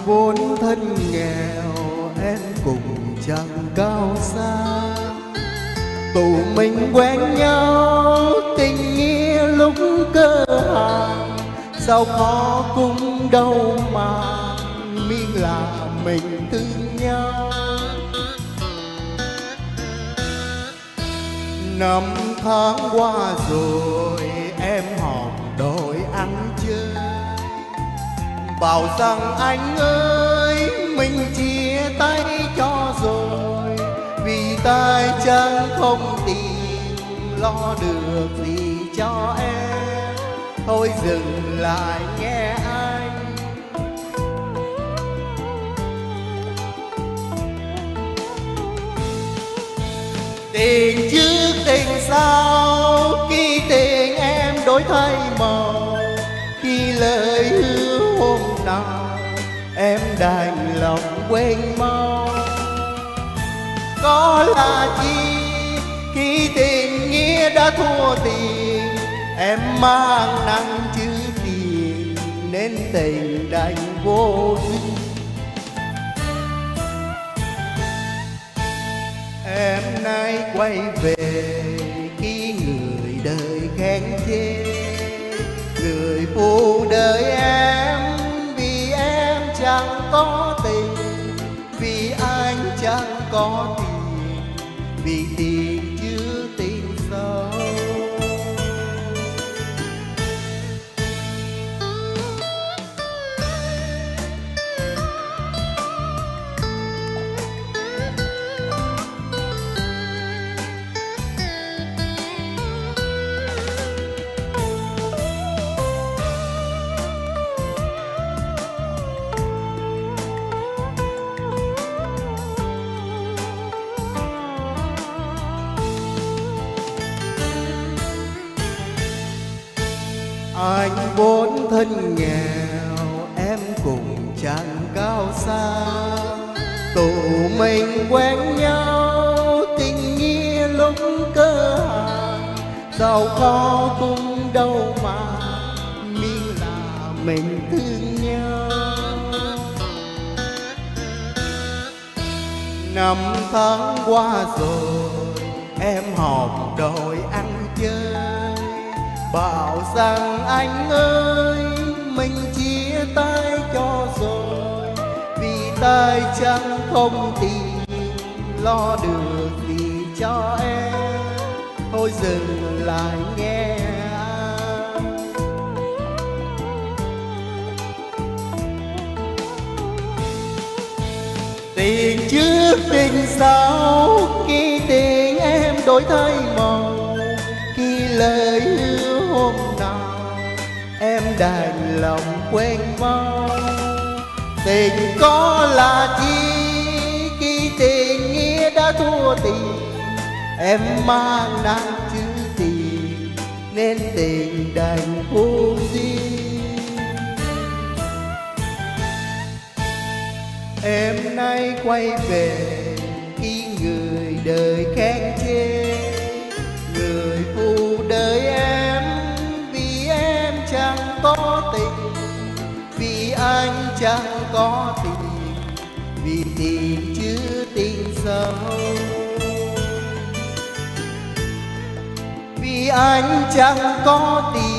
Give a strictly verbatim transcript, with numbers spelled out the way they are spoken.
vốn thân nghèo, em cùng chẳng cao xa. Tụi mình quen nhau, tình nghĩa lúc cơ hàng. Sao khó cũng đâu mà miên là mình thương nhau. Năm tháng qua rồi em họp đổi ăn chơi. Bảo rằng anh ơi mình chia tay cho rồi, vì tay chân không tìm lo được gì cho em. Thôi dừng lại nghe anh. Tình trước tình sau, khi tình em đổi thay màu. Khi lời hứa hôm nào em đành lòng quên mau. Có là chi khi tình nghĩa đã thua tiền, em mang nặng chữ tiền nên tình đành vô duyên. Em nay quay về khi người đời khen chê. Người phụ đời em vì em chẳng có tình, vì anh chẳng có tiền, vì tiền chưa tình sâu. Anh vốn thân nghèo, em cùng chẳng cao xa. Tụi mình quen nhau, tình nghĩa lúc cơ hàng. Giàu có cũng đâu mà miên là mình thương nhau. Năm tháng qua rồi em họp đòi ăn chơi. Bảo rằng anh ơi mình chia tay cho rồi, vì tay chẳng không tìm lo được gì cho em. Thôi dừng lại nghe anh. Tình trước tình sau, khi tình em đổi thay màu. Khi lời hứa hôm nào em đành lòng quên mau. Tình có là chi khi tình nghĩa đã thua tiền, em mang nặng chữ tiền nên tình đành vô duyên. Em nay quay về khi người đời khen chê. Người phụ đời em vì em chẳng có tình, vì anh chẳng có tiền, vì tiền chưa tình sâu. Vì anh chẳng có tiền,